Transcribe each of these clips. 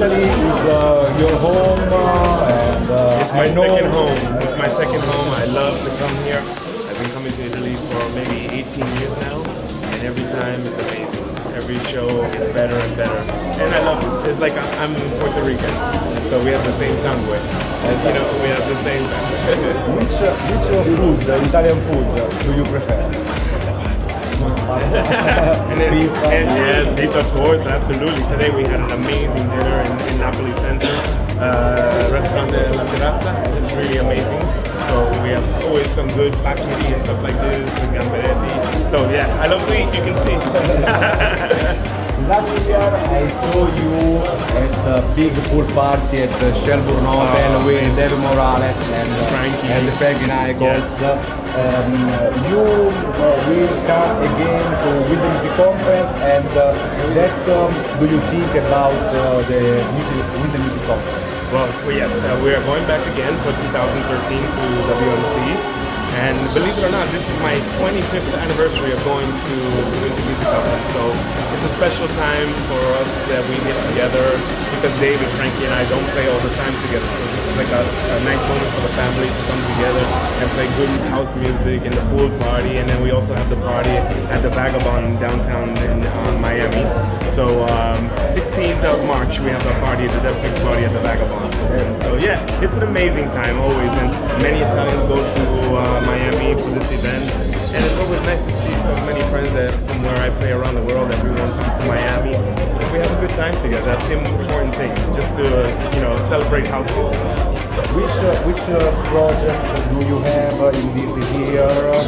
Italy is your home, and it's my second home. It's my second home. I love to come here. I've been coming to Italy for maybe 18 years now, and every time it's amazing. Every show gets better and better, and I love it. It's like I'm Puerto Rican, so we have the same sangue. You know, we have the same sangue. Which food, Italian food, do you prefer? And then, beef, yes, beef, of course, absolutely. Today we had an amazing dinner in Napoli Center, restaurant La Terrazza. It's really amazing. So we have always some good paccheri and stuff like this with gamberetti. So yeah, I love to eat. You can see. Last year I saw you at a big pool party at the Shelbourne Hotel with David Morales and Frankie Knuckles. Yes. You will come again to with the music conference, and that do you think about the music conference? Well, yes, we are going back again for 2013 to WMC. And believe it or not, this is my 25th anniversary of going to music conference. So it's a special time for us that we get together, because David, Frankie, and I don't play all the time together. So this is like a nice moment for the family to come together and play good house music in the pool party. And then we also have the party at the Vagabond downtown in Miami. So 16th of March we have a party, the DevMix party at the Vagabond. And so yeah, it's an amazing time always, and many Italians go to Miami for this event, and it's always nice to see so many friends from where I play around the world. Everyone comes to Miami, and we have a good time together. That's the important thing, just to celebrate house music. Which project do you have in this year?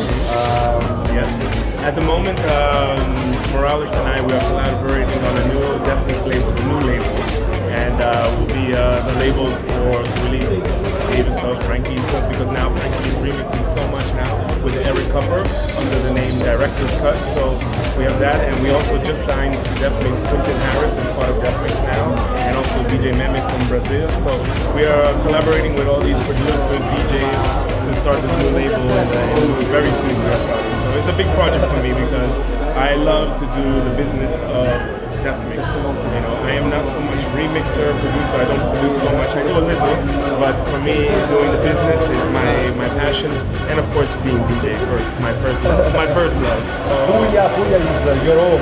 Yes, at the moment, Morales and I, we are collaborating on a new DevMix label, a new label, and will be the label for release David stuff, Frankie stuff, because now Frankie is remixing so much now with Eric Cupper under the name Director's Cut. So we have that, and we also just signed to DevMix Quentin Harris as part of DevMix now, and also DJ Meme from Brazil. So we are collaborating with all these producers, DJs, to start this new label, and very soon we are starting. So it's a big project for me, because I love to do the business of DevMix. You know, I am not so much remixer, producer. I don't produce so much. I do a little, but for me, doing the business is my passion, and of course, being DJ first, my first love. Puglia is your home.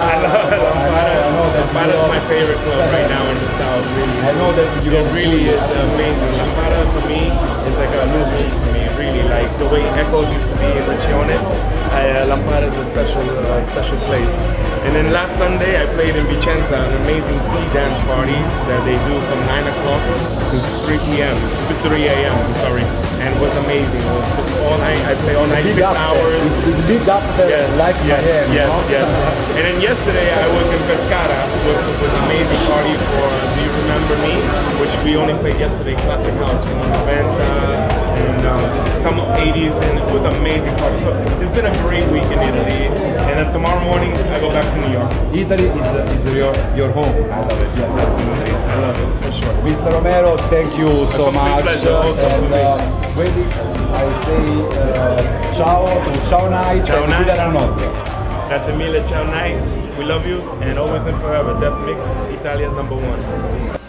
Lampada is my favorite club right now in the south. Really. I know that it really is amazing. Lampada for me is like a new home for me. Really, like the way Echoes used to be in Regione. Lampada is a special place. And then last Sunday I played in Vicenza, an amazing tea dance party that they do from 9 o'clock to 3 p.m. to 3 a.m. I'm sorry, and it was amazing. It was just all night. I played all night, 6 hours. It's big up there, like Miami. Yes. And then yesterday I was in Pescara, which was an amazing party for Do You Remember Me, which we only played yesterday, classic house from Noventa and some 80s, and it was an amazing party. So it's been a great week in Italy, and then tomorrow morning I go back to New York. Italy is your home. I love it. Yes, absolutely. I love it for sure. Mr. Romero, thank you so much. Pleasure. And really, I say ciao to Ciao Night and Good Notte. Grazie mille, ciao night. We love you, and always and forever, DevMix, Italia #1.